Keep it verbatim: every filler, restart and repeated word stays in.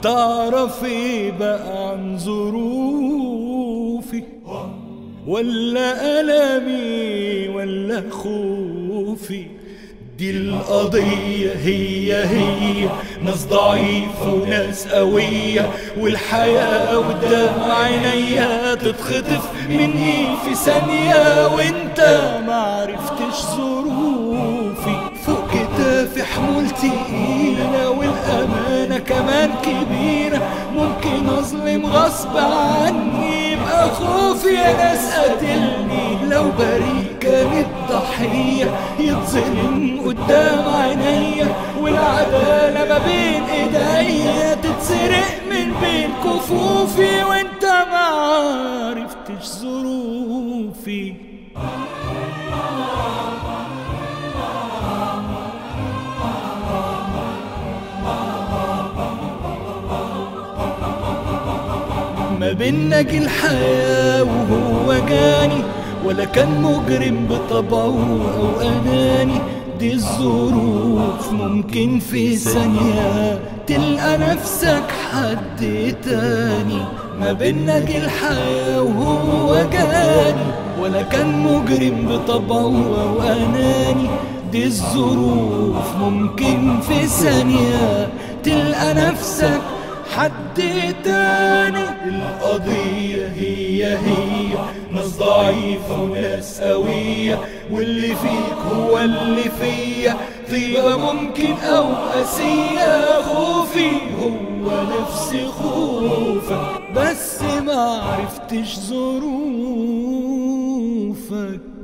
تعرف ايه بقى عن ظروفي، ولا ألمي ولا خوفي؟ دي القضية هي هي ناس ضعيفة وناس قوية، والحياة قدام عينيا تتخطف مني في ثانية، وانت معرفتش ظروفي. فوق كتافي حمول تقيلة والأمانة كمان كبيرة، ممكن أظلم غصب عني يبقى خوفي يا ناس قاتلني. لو بريء كانت ضحية يتظلم قدام عينيا، والعدالة ما بين ايديا تتسرق من بين كفوفي، وانت معرفتش ظروفي. ما بينا جه الحياة وهو جاني، ولا كان مجرم بطبعه أو أناني. دي الظروف ممكن في ثانية تلقى نفسك حد تاني. ما بينا جه الحياة وهو جاني، ولا كان مجرم بطبعه أو أناني. دي الظروف ممكن في ثانية تلقى نفسك حد تاني. القضية هي هي ناس ضعيفة وناس قوية، واللي فيك هو اللي فيا. طيبة ممكن أو قاسية، خوفي هو نفس خوفك، بس معرفتش ظروفك.